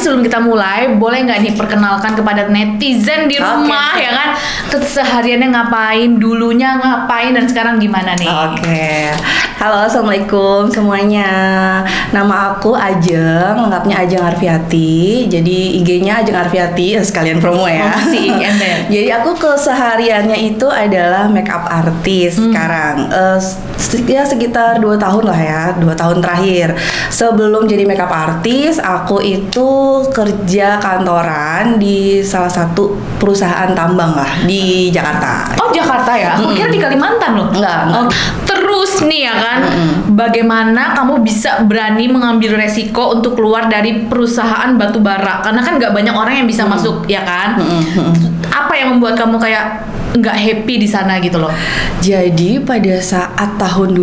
sebelum kita mulai, boleh nggak nih perkenalkan kepada netizen di rumah ya kan, kesehariannya ngapain, dulunya ngapain, dan sekarang gimana nih? Halo, assalamualaikum semuanya. Nama aku Ajeng, lengkapnya Ajeng Arfiati. Jadi IG-nya Ajeng Arfiati, sekalian promo ya. Jadi aku kesehariannya itu adalah makeup artist sekarang. Ya sekitar 2 tahun lah ya, 2 tahun terakhir. Sebelum jadi makeup artist, aku itu kerja kantoran di salah satu perusahaan tambang lah di Jakarta. Oh, Jakarta ya? Aku kira di Kalimantan loh. Enggak. Oh, terus nih ya kan, bagaimana kamu bisa berani mengambil resiko untuk keluar dari perusahaan batubara? Karena kan nggak banyak orang yang bisa masuk, ya kan? Apa yang membuat kamu kayak nggak happy di sana gitu loh? Jadi pada saat tahun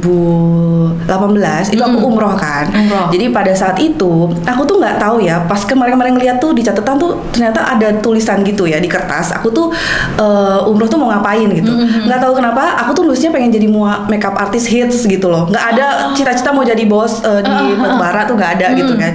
2018 itu aku umroh kan. Jadi pada saat itu aku tuh nggak tahu ya, pas kemarin-kemarin ngeliat tuh di catatan tuh ternyata ada tulisan gitu ya di kertas. Aku tuh umroh tuh mau ngapain gitu. Nggak tahu kenapa aku tuh nulisnya pengen jadi makeup artist hits gitu loh. Nggak ada cita-cita mau jadi bos di batubara tuh nggak ada gitu kan.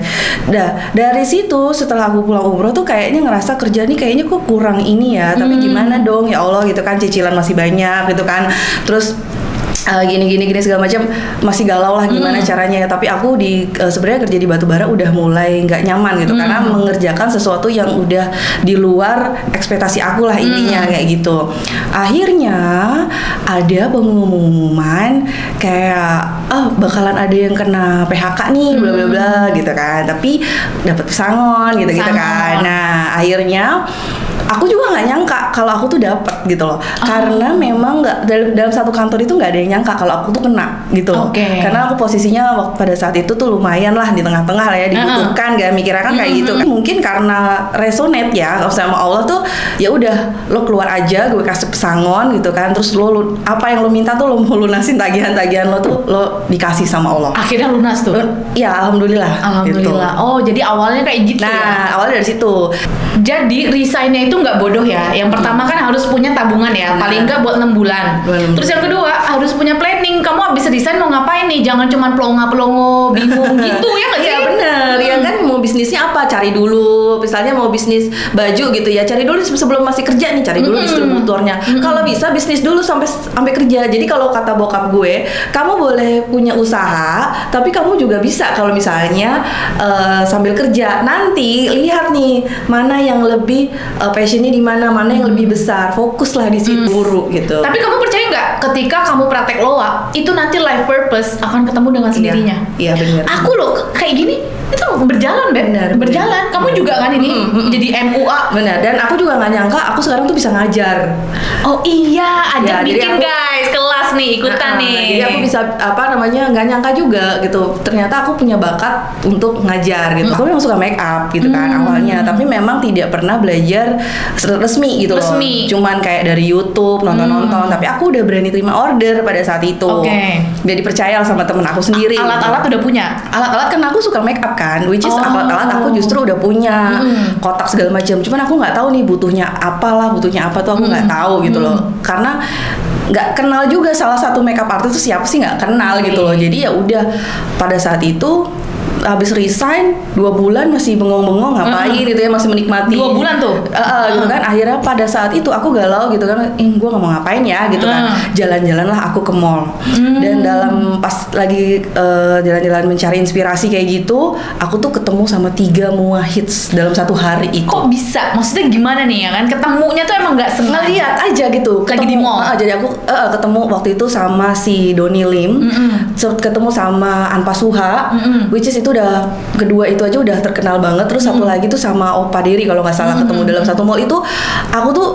Dari situ setelah aku pulang umroh tuh kayaknya ngerasa kerja nih kayaknya kok kurang ini ya. Tapi gimana dong ya Allah gitu kan, cicilan masih banyak gitu kan, terus gini segala macam, masih galau lah gimana caranya. Tapi aku sebenarnya kerja di batubara udah mulai nggak nyaman gitu karena mengerjakan sesuatu yang udah di luar ekspektasi aku lah intinya kayak gitu. Akhirnya ada pengumuman kayak bakalan ada yang kena PHK nih bla bla bla gitu kan, tapi dapat pesangon gitu kan. Nah akhirnya aku juga nggak nyangka kalau aku tuh dapat gitu loh, karena memang nggak dalam satu kantor itu nggak ada yang nyangka kalau aku tuh kena gitu. Karena aku posisinya pada saat itu tuh lumayan lah di tengah-tengah lah ya, dibutuhkan, gak mikirnya kan kayak gitu. Mungkin karena resonate ya sama Allah tuh, ya udah lo keluar aja, gue kasih pesangon gitu kan, terus lo apa yang lo minta tuh lo mau lunasin, tagihan-tagihan lo tuh lo dikasih sama Allah. Akhirnya lunas tuh? Ya alhamdulillah. Gitu. Oh jadi awalnya kayak gitu. Nah awalnya dari situ. Jadi resignnya itu nggak bodoh ya. Yang pertama kan harus punya tabungan ya, paling nggak buat 6 bulan. Terus yang kedua harus punya planning. Kamu habis resign mau ngapain nih? Jangan cuma pelongo bingung gitu ya nggak sih? Ya benar. Ya kan mau bisnisnya apa? Cari dulu. Misalnya mau bisnis baju gitu ya, cari dulu sebelum masih kerja nih, cari dulu distributornya. Kalau bisa bisnis dulu sampai kerja. Jadi kalau kata bokap gue, kamu boleh punya usaha, tapi kamu juga bisa kalau misalnya sambil kerja. Nanti lihat nih mana yang lebih passionnya di mana yang lebih besar, fokuslah di situ buru gitu. Tapi kamu percaya nggak ketika kamu praktek loa itu nanti life purpose akan ketemu dengan sendirinya? Iya benar. Aku loh kayak gini itu berjalan berjalan. Kamu juga kan ini jadi MUA. Benar. Dan aku juga nggak nyangka aku sekarang tuh bisa ngajar. Oh iya, ada bikin guys kelas nih ikutan nih. Jadi aku bisa nggak nyangka juga gitu. Ternyata aku punya bakat untuk ngajar gitu. Aku memang suka make up gitu kan awalnya, tapi memang tidak pernah belajar resmi gitu loh. Cuman kayak dari YouTube nonton. Tapi aku udah berani terima order pada saat itu. Udah dipercaya sama temen aku sendiri. Alat-alat udah punya. Alat-alat kan aku suka make up kan, which is alat-alat aku justru udah punya kotak segala macam. Cuman aku nggak tahu nih butuhnya apa tuh aku nggak tahu gitu loh. Karena nggak kenal juga salah satu makeup artist itu siapa sih, nggak kenal gitu loh. Jadi ya udah pada saat itu habis resign 2 bulan masih bengong-bengong ngapain gitu ya, masih menikmati 2 bulan tuh gitu kan. Akhirnya pada saat itu aku galau gitu kan, gue nggak mau ngapain ya gitu kan. Jalan-jalan lah aku ke mall. Dan dalam pas lagi jalan-jalan mencari inspirasi kayak gitu, aku tuh ketemu sama 3 MUA hits dalam satu hari itu. Kok bisa? Maksudnya gimana nih ya kan, ketemunya tuh emang nggak sengaja, ngeliat aja gitu lagi di mall. Jadi aku ketemu waktu itu sama si Donny Lim, ketemu sama Anpa Suha, which is itu udah kedua itu aja udah terkenal banget. Terus satu lagi tuh sama Opa Diri kalau nggak salah, ketemu dalam satu mall itu. Aku tuh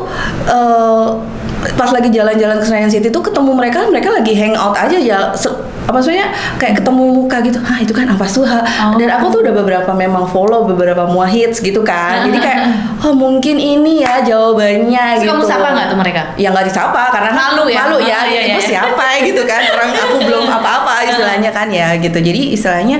pas lagi jalan-jalan ke Senayan City tuh ketemu mereka lagi hangout aja ya, maksudnya kayak ketemu muka gitu. Itu kan Anpa Suha. Dan aku tuh udah beberapa memang follow beberapa MUA hits gitu kan. Jadi kayak mungkin ini ya jawabannya. Terus gitu. kamu sapa nggak tuh mereka? Ya nggak disapa karena malu ya. Itu siapa ya gitu kan, orang aku belum apa-apa istilahnya kan ya gitu. Jadi istilahnya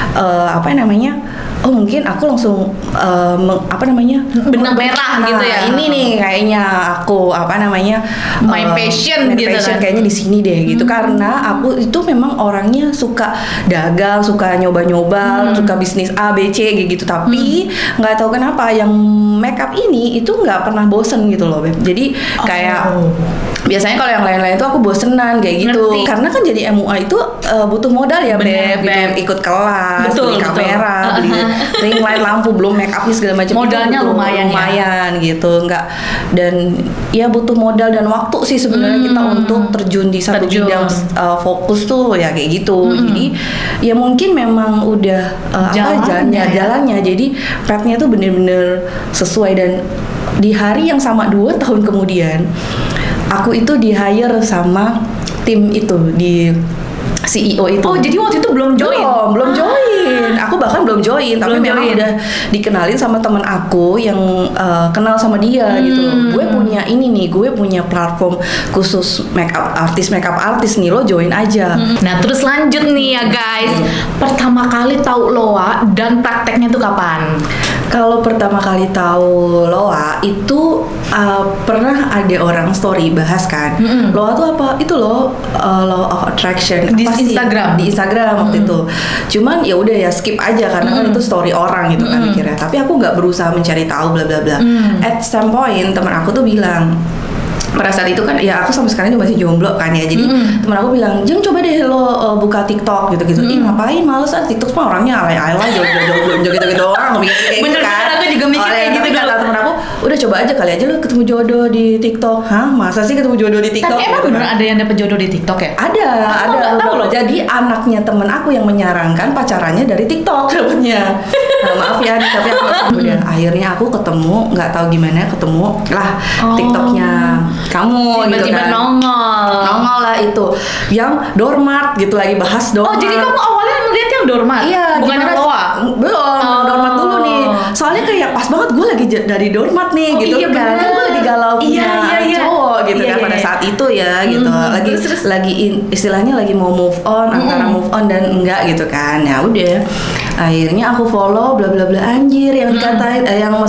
mungkin aku langsung benang merah gitu ya. Ini nih kayaknya aku my passion gitu passion kan. kayaknya di sini deh gitu. Karena aku itu memang orangnya suka dagang, suka nyoba-nyoba, suka bisnis A, B, C gitu. Tapi nggak tahu kenapa yang makeup ini itu nggak pernah bosen gitu loh, Beb. Jadi kayak biasanya kalau yang lain-lain itu aku bosenan kayak gitu. Ngerti. Karena kan jadi MUA itu butuh modal ya, Bener, Beb. Gitu. Ikut kelas, beli kamera, beli ring light, lampu, belum make upnya segala macam. Modalnya lumayan gitu. Nggak, dan ya butuh modal dan waktu sih sebenarnya kita untuk terjun di satu bidang fokus tuh ya kayak gitu. Jadi ya mungkin memang udah jalannya. Jadi path-nya tuh bener-bener sesuai. Dan di hari yang sama 2 tahun kemudian aku itu di hire sama tim itu di CEO itu. Oh, jadi waktu itu belum join? Belum join. Aku bahkan belum join, tapi memang udah dikenalin sama teman aku yang kenal sama dia gitu. Gue punya ini nih, gue punya platform khusus makeup artis nih, lo join aja. Nah, terus lanjut nih ya guys. Pertama kali tahu Loa dan prakteknya tuh kapan? Kalau pertama kali tahu Loa itu pernah ada orang story bahas kan. Loa tuh apa? Itu loh law of attraction. Di Instagram waktu itu. Cuman ya udah ya skip aja karena kan itu story orang gitu kan akhirnya. Tapi aku nggak berusaha mencari tahu bla bla bla. At some point teman aku tuh bilang, pada saat itu kan ya aku sampai sekarang juga masih jomblo kan ya. Jadi teman aku bilang, "Jeng, coba deh lo buka TikTok gitu-gitu." Ih, ngapain, males ah, TikTok semua orangnya alay-alay gitu-gitu orang ngomong kayak gitu kan. Aku juga mikir kayak gitu. Kata teman aku, "Udah coba aja kali aja lo ketemu jodoh di TikTok." Hah, masa sih ketemu jodoh di TikTok? Tapi emang bener ada yang dapet jodoh di TikTok ya? Ada loh. Jadi anaknya temen aku yang menyarankan pacarannya dari TikTok dapetnya. Nah, maaf ya, tapi aku udah akhirnya aku ketemu, nggak tahu gimana ketemu lah TikToknya kamu gitu tiba-tiba kan. nongol lah itu yang Dormat gitu, lagi bahas Dormat. Oh, jadi kamu awalnya ngeliat yang Dormat? Iya, bukan yang Loa? Belum, Dormat dulu nih. Soalnya kayak pas banget gue lagi dari Dormat nih gitu iya, kan. Kan gue lagi galau punya cowok gitu kan pada saat itu ya gitu. Lagi istilahnya lagi mau move on, antara move on dan enggak gitu kan. Ya udah. Akhirnya aku follow bla bla bla, anjir yang dikatain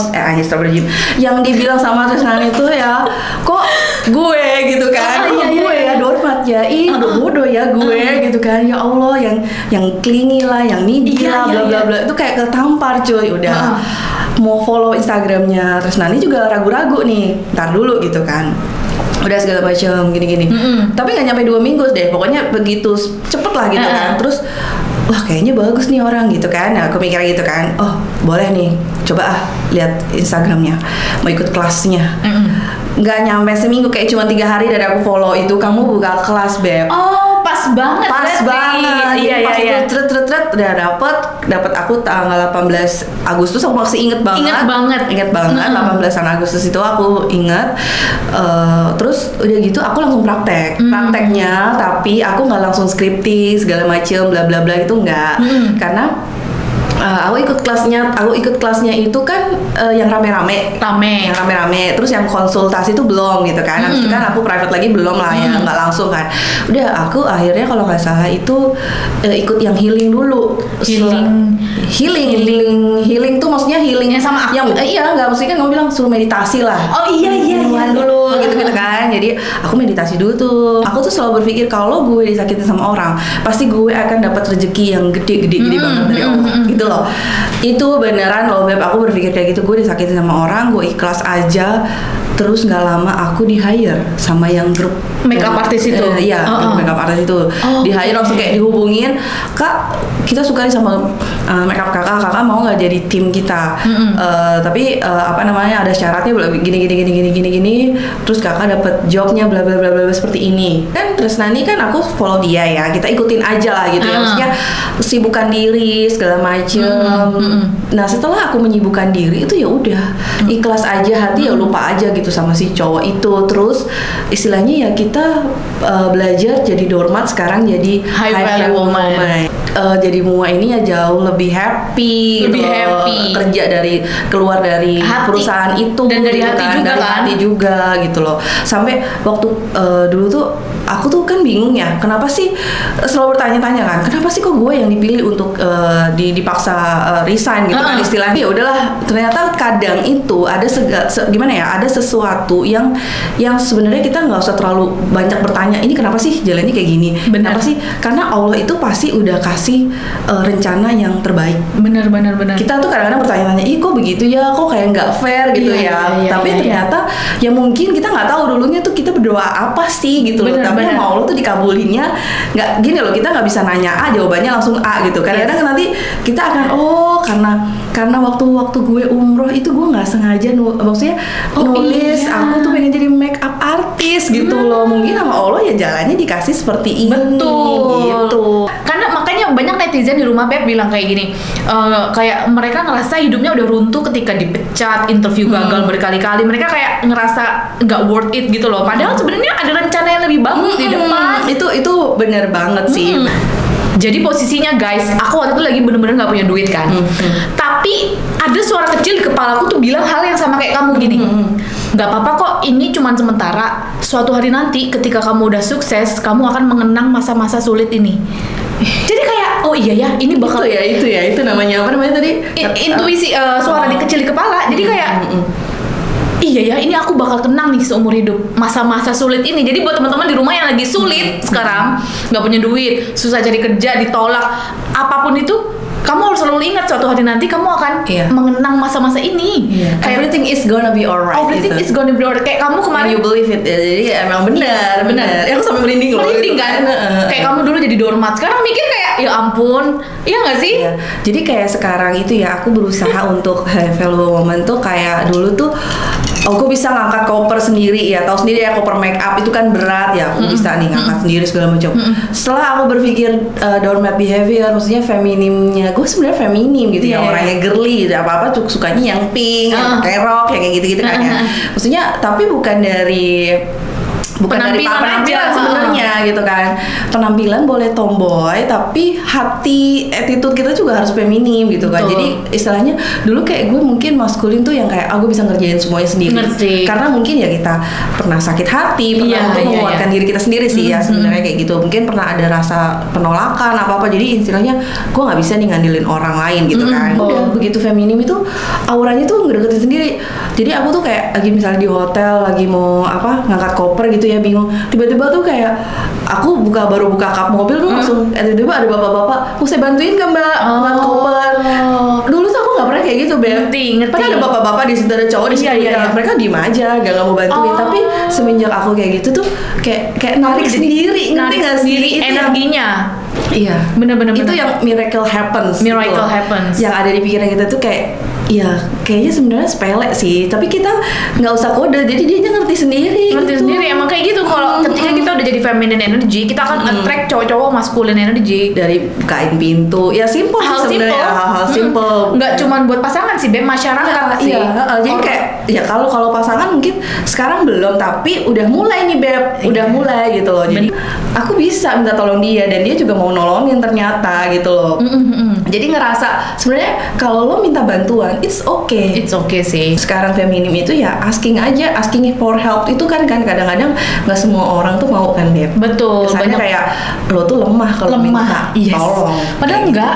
yang dibilang sama Tresnani itu ya, kok gue gitu kan. Gue ya Dormat ya. Bodoh ya gue gitu kan. Ya Allah, yang clingy lah, yang needy lah bla bla bla. Itu kayak ketampar cuy. Udah mau follow Instagramnya Tresnani juga ragu-ragu nih. Ntar dulu gitu kan. Udah segala macam gini-gini. Tapi nggak nyampe 2 minggu deh. Pokoknya begitu cepet lah gitu kan. Terus wah, kayaknya bagus nih orang gitu kan. Nah, aku mikir gitu kan. Oh, boleh nih. Coba lihat Instagramnya. Mau ikut kelasnya. Nggak nyampe seminggu, kayak cuma 3 hari dari aku follow itu kamu buka kelas, Beb. Oh, pas banget. Iya. Itu udah dapat aku tanggal 18 Agustus. Aku masih inget banget 18 Agustus itu aku inget. Terus udah gitu aku langsung prakteknya, tapi aku nggak langsung scripting segala macem bla bla bla, itu nggak. Karena aku ikut kelasnya itu kan yang rame-rame. Terus yang konsultasi itu belum gitu kan. Habis itu kan aku private lagi belum lah ya, nggak langsung kan. Udah aku akhirnya kalau nggak salah itu ikut yang healing dulu. Healing tuh maksudnya healingnya sama aku. Iya, nggak mesti kan kamu bilang suruh meditasi lah. Oh iya dulu gitu kan. Jadi aku meditasi dulu tuh. Aku tuh selalu berpikir kalau gue disakitin sama orang, pasti gue akan dapat rezeki yang gede banget dari Allah gitu loh. Itu beneran loh, Beb. Aku berpikir kayak gitu. Gue disakitin sama orang, gue ikhlas aja. Terus nggak lama aku di hire sama yang grup makeup artist itu. Iya, makeup artist itu. Di hire langsung kayak dihubungin, "Kak, kita suka nih sama makeup kakak mau nggak jadi tim kita?" Tapi ada syaratnya gini. Terus kakak dapat jobnya bla bla bla bla seperti ini. Kan Tresnani kan aku follow dia ya. Kita ikutin aja lah gitu ya. Maksudnya sibukkan diri segala macem. Nah, setelah aku menyibukkan diri itu ya udah ikhlas aja hati, ya lupa aja gitu sama si cowok itu. Terus istilahnya ya kita belajar jadi Dormat, sekarang jadi high value woman. Jadi Mua ini ya jauh lebih happy kerja keluar dari perusahaan itu dan dari hati juga gitu loh. Sampai waktu dulu tuh aku tuh kan bingung ya, kenapa sih selalu bertanya-tanya kan, kenapa sih kok gue yang dipilih untuk dipaksa resign gitu kan istilahnya. Ya udahlah, ternyata kadang itu ada gimana ya, ada sesuatu yang sebenarnya kita nggak usah terlalu banyak bertanya, ini kenapa sih jalannya kayak gini. Bener. Kenapa sih? Karena Allah itu pasti udah kasih rencana yang terbaik. Benar. Kita tuh kadang-kadang bertanya-tanya, ih kok begitu ya, kok kayak nggak fair gitu tapi ternyata ya mungkin kita nggak tahu dulunya tuh kita berdoa apa sih gitu loh. Tapi sama Allah tuh dikabulinnya nggak gini loh, kita nggak bisa nanya A jawabannya langsung A gitu. Kadang-kadang nanti kita akan karena waktu gue umroh itu gue nggak sengaja maksudnya nulis aku tuh pengen jadi make up artist gitu loh. Mungkin sama Allah ya jalannya dikasih seperti ini. Betul gitu. Karena makanya banyak netizen di rumah Beb bilang kayak gini, kayak mereka ngerasa hidupnya udah runtuh ketika dipecat, interview gagal berkali-kali, mereka kayak ngerasa nggak worth it gitu loh. Padahal sebenarnya ada rencana yang lebih bagus di depan. Itu bener banget sih. Jadi posisinya guys, aku waktu itu lagi bener-bener gak punya duit kan. Tapi ada suara kecil di kepala aku tuh bilang hal yang sama kayak kamu gini. Gak apa-apa kok, ini cuman sementara. Suatu hari nanti ketika kamu udah sukses, kamu akan mengenang masa-masa sulit ini. Jadi kayak, oh iya ya, ini bakal itu namanya apa namanya tadi? Intuisi, suara di kecil di kepala. Jadi kayak iya ya, ini aku bakal kenang nih seumur hidup masa-masa sulit ini. Jadi buat teman-teman di rumah yang lagi sulit sekarang, nggak punya duit, susah cari kerja, ditolak, apapun itu, kamu harus selalu ingat suatu hari nanti kamu akan mengenang masa-masa ini. Everything is gonna be alright. Everything is gonna be alright. Kayak kamu kemarin. You believe it. Jadi emang benar. Ya, aku sampai merinding loh. Merinding kan? Kayak kamu dulu jadi doormat. Sekarang mikir kayak ya ampun. Iya nggak sih? Iya. Jadi kayak sekarang itu ya aku berusaha untuk have valuable moment tuh kayak dulu tuh aku bisa ngangkat koper sendiri ya, tahu sendiri ya koper make up itu kan berat ya, aku bisa nih ngangkat sendiri segala macam. Setelah aku berpikir doormat behavior, maksudnya feminimnya, gue sebenarnya feminim gitu ya, orangnya girly, apa sukanya yang pink, yang pakai rok, yang kayak gitu-gitu kan ya. Maksudnya tapi bukan dari papan aja sebenarnya gitu kan. Penampilan boleh tomboy tapi hati, attitude kita juga harus feminim gitu kan. Jadi istilahnya dulu kayak gue mungkin maskulin tuh yang kayak gue bisa ngerjain semuanya sendiri. Karena mungkin ya kita pernah sakit hati, pernah untuk menguatkan diri kita sendiri sih ya sebenarnya kayak gitu. Mungkin pernah ada rasa penolakan apa-apa. Jadi istilahnya gue nggak bisa nih ngandelin orang lain gitu kan. Udah begitu feminim itu auranya tuh ngedeketin sendiri. Jadi aku tuh kayak lagi misalnya di hotel lagi mau ngangkat koper gitu ya, bingung, tiba-tiba tuh kayak aku baru buka kap mobil tuh langsung tiba-tiba ada bapak-bapak, mau saya bantuin gak mbak ngangkat koper. Dulu tuh aku nggak pernah kayak gitu, Beb. Ngerti. Padahal ada bapak-bapak di situ, ada cowok di situ, mereka diem aja gak mau bantuin. Tapi semenjak aku kayak gitu tuh kayak narik sendiri, ngerti nggak sendiri energinya. Iya, bener-bener itu yang miracle happens. Happens. Yang ada di pikiran kita tuh kayak, ya kayaknya sebenarnya sepele sih, tapi kita nggak usah kode, jadi dia ngerti sendiri. Emang kayak gitu. Kalau ketika kita udah jadi feminine energy, kita akan attract cowok-cowok masculine energy. Dari bukain pintu, ya simple sih sebenarnya, hal-hal simple. Nggak cuma buat pasangan sih, masyarakat sih. Jadi kayak ya kalau pasangan mungkin sekarang belum, tapi udah mulai nih Beb, udah mulai gitu loh. Jadi aku bisa minta tolong dia dan dia juga mau nolongin ternyata gitu loh. Jadi ngerasa sebenarnya kalau lo minta bantuan, it's okay sih. Sekarang feminim itu ya asking for help itu kan kadang-kadang nggak semua orang tuh mau kan Beb. Betul. Kesannya kayak lo tuh lemah kalau minta tolong. Padahal enggak.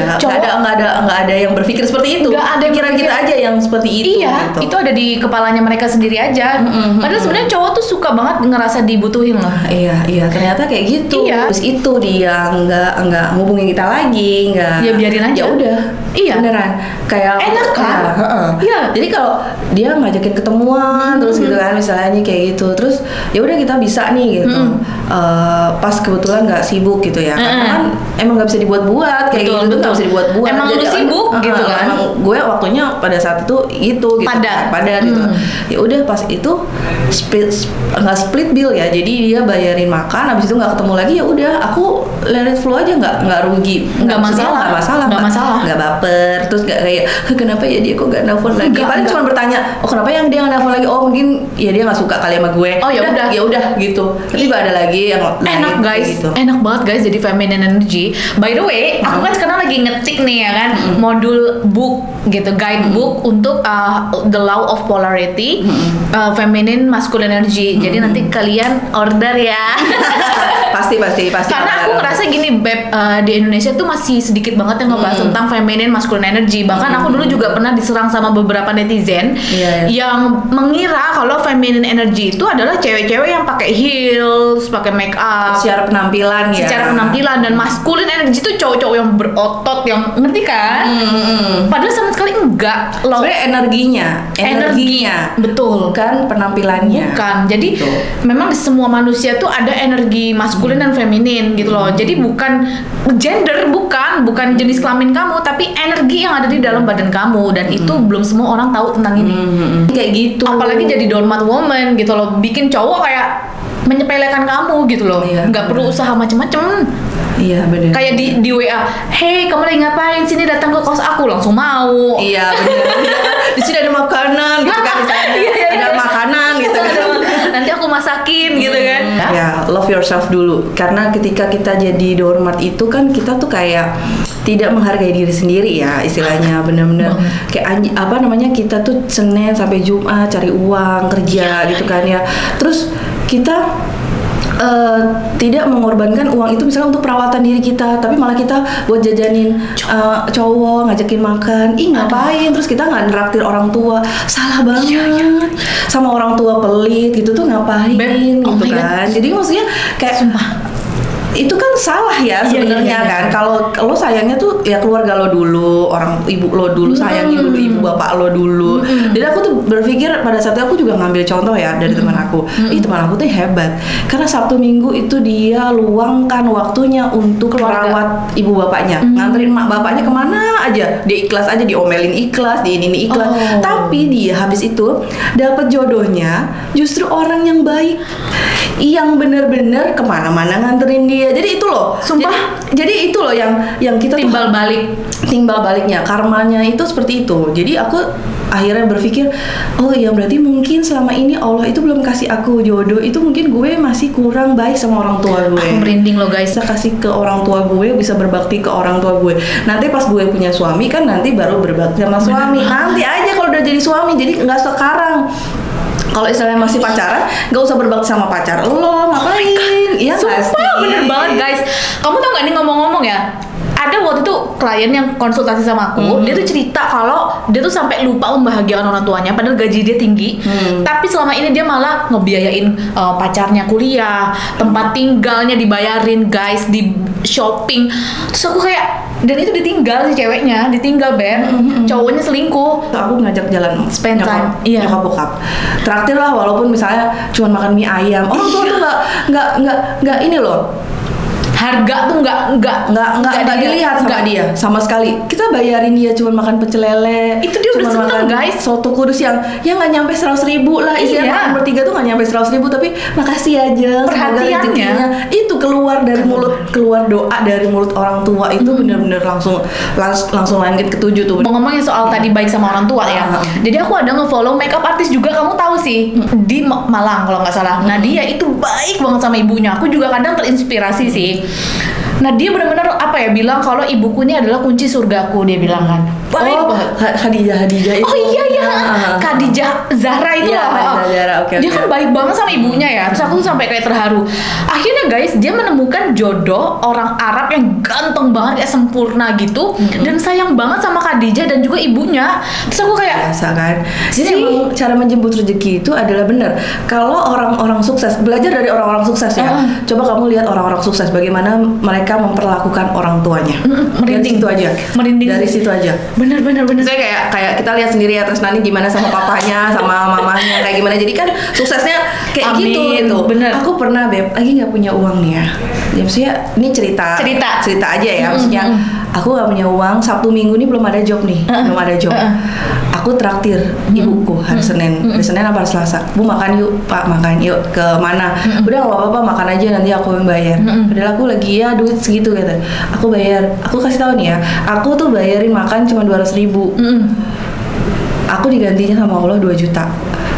Nggak ada yang berpikir seperti itu. Nggak ada pikiran kita aja yang seperti itu. Iya, gitu. Itu ada di kepalanya mereka sendiri aja. Padahal sebenarnya cowok tuh suka banget ngerasa dibutuhin loh. Iya, ternyata kayak gitu. Iya. Terus itu dia nggak ngubungin kita lagi, nggak. Ya biarin aja. Ya udah. Iya. Beneran. Kayak enak kan? Iya. Jadi kalau dia ngajakin ketemuan terus gitu kan, misalnya kayak gitu, terus ya udah kita bisa nih gitu. Pas kebetulan nggak sibuk gitu ya. Karena kan emang nggak bisa dibuat-buat kayak gitu, nggak bisa dibuat-buat. Emang lu sibuk gitu kan? Emang gue waktunya pada saat itu gitu. Padat gitu. Ya udah pas itu split bill ya. Jadi dia bayarin makan, habis itu nggak ketemu lagi, ya udah aku let it flow aja, nggak rugi, nggak masalah, nggak baper, terus nggak kayak kenapa ya dia kok nggak nelfon lagi. Paling cuma bertanya, oh kenapa yang dia nggak nelfon lagi? Oh mungkin ya dia nggak suka kali sama gue. Oh ya udah gitu. Tapi ada lagi yang enak guys, gitu. Enak banget guys jadi feminine energy. By the way, aku Aku kan sekarang lagi ngetik nih ya kan, modul book gitu, guidebook untuk The Law of Polarity, Feminine Masculine Energy. Jadi nanti kalian order ya. pasti. Karena aku ngerasa gini Beb, di Indonesia tuh masih sedikit banget yang ngebahas tentang feminine masculine energy. Bahkan aku dulu juga pernah diserang sama beberapa netizen yang mengira kalau feminine energy itu adalah cewek-cewek yang pakai heels, pakai make up, secara penampilan ya. Secara penampilan, dan masculine energy itu cowok-cowok yang berotot, yang ngerti kan? Padahal sama sekali enggak. Sebenarnya energinya. Betul. Bukan penampilannya. Bukan. Jadi memang di semua manusia tuh ada energi maskulin dan feminin gitu loh. Jadi bukan gender, bukan jenis kelamin kamu, tapi energi yang ada di dalam badan kamu, dan itu belum semua orang tahu tentang ini. Kayak gitu. Apalagi jadi doormat woman gitu loh, bikin cowok kayak menyepelekan kamu gitu loh. Nggak perlu usaha macem-macem. Iya benar. Kayak di WA, hey kamu lagi ngapain, sini datang ke kos aku, langsung mau. Iya benar. Di sini ada makanan gitu kan, ada makanan gitu kan. Nanti aku masakin gitu kan. Ya, love yourself dulu. Karena ketika kita jadi doormat itu kan kita tuh kayak tidak menghargai diri sendiri ya, istilahnya. Benar-benar kayak apa namanya, kita tuh Senin sampai Jumat cari uang, kerja gitu kan ya. Terus kita tidak mengorbankan uang itu misalnya untuk perawatan diri kita, tapi malah kita buat jajanin cowok, ngajakin makan. Ngapain? Terus kita nggak neraktir orang tua. Salah banget. Sama orang tua pelit gitu tuh ngapain gitu kan. Jadi maksudnya kayak sumpah, itu kan salah ya sebenarnya kan. Kalau lo sayangnya tuh ya keluarga lo dulu, orang ibu lo dulu, sayangi dulu ibu bapak lo dulu. Jadi aku tuh berpikir pada saat itu, aku juga ngambil contoh ya dari teman aku. Teman aku tuh hebat, karena Sabtu Minggu itu dia luangkan waktunya untuk merawat ibu bapaknya, nganterin mak bapaknya kemana aja, dia ikhlas aja, diomelin ikhlas, ini ikhlas. Tapi dia habis itu dapat jodohnya justru orang yang baik, yang bener-bener kemana-mana nganterin dia. Jadi itu loh, sumpah. Jadi itu loh yang kita timbal baliknya, karmanya itu seperti itu. Jadi aku akhirnya berpikir, oh iya berarti mungkin selama ini Allah itu belum kasih aku jodoh, itu mungkin gue masih kurang baik sama orang tua gue. Aku merinding loh guys. Bisa kasih ke orang tua gue, bisa berbakti ke orang tua gue. Nanti pas gue punya suami kan nanti baru berbakti sama suami. Nanti aja kalau udah jadi suami, jadi nggak sekarang. Kalau istilahnya masih pacaran, nggak usah berbakti sama pacar lo, ngapain? Iya sumpah bener banget guys. Kamu tau nggak nih, ngomong-ngomong ya, ada waktu itu klien yang konsultasi sama aku, dia tuh cerita kalau dia tuh sampai lupa membahagiakan orang tuanya, padahal gaji dia tinggi, tapi selama ini dia malah ngebiayain pacarnya kuliah, tempat tinggalnya dibayarin guys, di shopping. Terus aku kayak, dan itu ditinggal si ceweknya, ditinggal Beb, cowoknya selingkuh. Aku ngajak jalan spend time, nyokap bokap, traktir lah, walaupun misalnya cuma makan mie ayam. Orang tua tuh nggak ini loh, harga tuh nggak dilihat sama dia sama sekali. Kita bayarin dia cuma makan pecel lele, itu dia udah seneng guys. Soto kudus yang nggak nyampe 100.000 lah, isinya makan bertiga tuh nggak nyampe 100.000, tapi makasih aja, perhatiannya itu keluar dari mulut, keluar doa dari mulut orang tua itu bener-bener langsung langit ketujuh tuh. Ngomongin soal tadi baik sama orang tua ya, jadi aku ada nge-follow makeup artist juga, kamu tahu sih, di Malang kalau nggak salah. Nah dia itu baik banget sama ibunya, aku juga kadang terinspirasi sih. Nah dia benar-benar apa ya, bilang kalau ibuku ini adalah kunci surgaku, dia bilang kan. Baik banget. Khadijah itu. Oh iya Khadijah Zahra itu lah. Dia kan baik banget sama ibunya ya. Terus aku tuh sampai kayak terharu. Akhirnya guys, dia menemukan jodoh orang Arab yang ganteng banget, kayak sempurna gitu, dan sayang banget sama Khadijah dan juga ibunya. Terus aku kayak biasa kan. Jadi emang cara menjemput rezeki itu adalah benar. Kalau orang-orang sukses, belajar dari orang-orang sukses ya. Coba kamu lihat orang-orang sukses bagaimana mereka memperlakukan orang tuanya. Merinding. Dari situ aja. Merinding. Dari situ aja. Bener. Saya kayak kita lihat sendiri ya, terus nanti gimana sama papanya, sama mamanya, kayak gimana. Jadi kan suksesnya kayak gitu. Bener. Aku pernah Beb, lagi nggak punya uang nih ya. Ya maksudnya ini cerita aja ya. Maksudnya aku nggak punya uang, Sabtu Minggu nih belum ada job nih, belum ada job. Aku traktir ibuku hari Senin, apa hari Selasa. Bu makan yuk, Pak makan yuk, ke mana? Udah nggak apa-apa, makan aja, nanti aku yang bayar. Padahal aku lagi ya duit segitu gitu. Aku bayar. Aku kasih tahu nih ya, aku tuh bayarin makan cuma 200.000. Aku digantinya sama Allah 2 juta.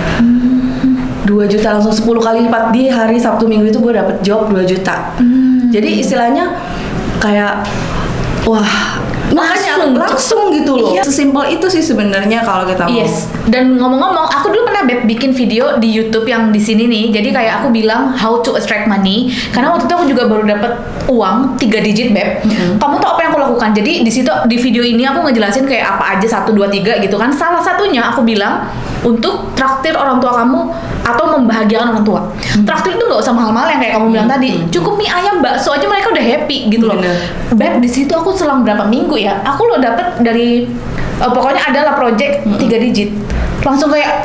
2 juta langsung 10 kali lipat di hari Sabtu Minggu itu gue dapet job 2 juta. Jadi istilahnya kayak wah, Makanya langsung gitu loh. Iya. Sesimpel itu sih sebenarnya kalau kita mau. Yes. Dan ngomong-ngomong, aku dulu pernah bikin video di YouTube yang di sini nih. Jadi kayak aku bilang how to attract money. Karena waktu itu aku juga baru dapat uang 3 digit, Beb. Kamu tahu apa yang aku lakukan? Jadi di situ di video ini aku ngejelasin kayak apa aja 1 2 3 gitu kan. Salah satunya aku bilang untuk traktir orang tua kamu atau membahagiakan orang tua. Traktir itu nggak usah mahal-mahal yang kayak kamu bilang tadi. Cukup mie ayam, bakso aja mereka udah happy gitu loh. Beb, di situ aku selang berapa minggu ya, aku lo dapet dari pokoknya adalah project 3 digit. Langsung kayak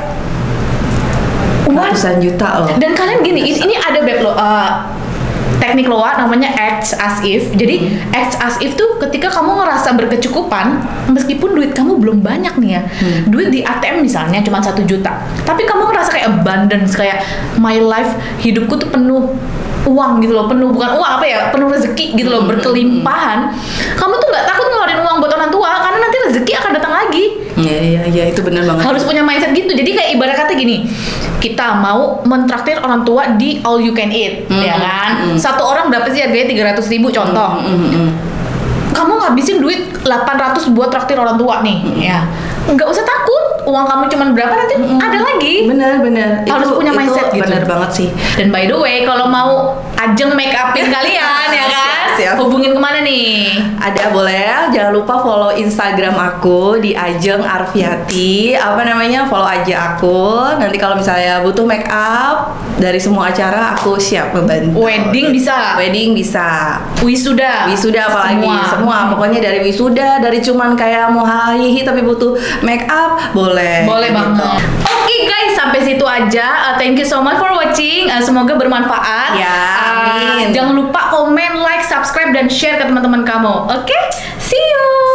ratusan juta loh. Dan kalian gini, ini ada Beb lo teknik loa namanya act as if. Jadi act as if tuh ketika kamu ngerasa berkecukupan meskipun duit kamu belum banyak nih ya. Duit di ATM misalnya cuma 1 juta. Tapi kamu ngerasa kayak abundance, kayak my life, hidupku tuh penuh uang gitu loh, penuh bukan uang apa ya, penuh rezeki gitu loh, berkelimpahan. Kamu tuh nggak takut ngeluarin uang buat orang tua karena nanti rezeki akan datang lagi. Iya, itu benar banget. Harus punya mindset gitu. Jadi kayak ibarat kata gini, kita mau mentraktir orang tua di all you can eat, ya kan? Satu orang berapa sih harganya? 300.000 contoh. Kamu ngabisin duit 800 buat traktir orang tua nih, ya. Nggak usah takut, uang kamu cuman berapa nanti ada lagi. Bener. Harus punya mindset gitu. Bener banget sih. Dan by the way, kalau mau Ajeng make upin kalian ya kan, siap. hubungin kemana nih? Ada, boleh. Jangan lupa follow Instagram aku di Ajeng Arfiati. Follow aja aku. Nanti kalau misalnya butuh make up dari semua acara, aku siap membantu. Wedding bisa. Wisuda apalagi semua. Pokoknya dari wisuda, dari cuman kayak mau hihi tapi butuh make up, boleh gitu. Banget. Oke guys, sampai situ aja. Thank you so much for watching. Semoga bermanfaat. Ya, amin. Jangan lupa komen, like, subscribe dan share ke teman-teman kamu. Oke? See you.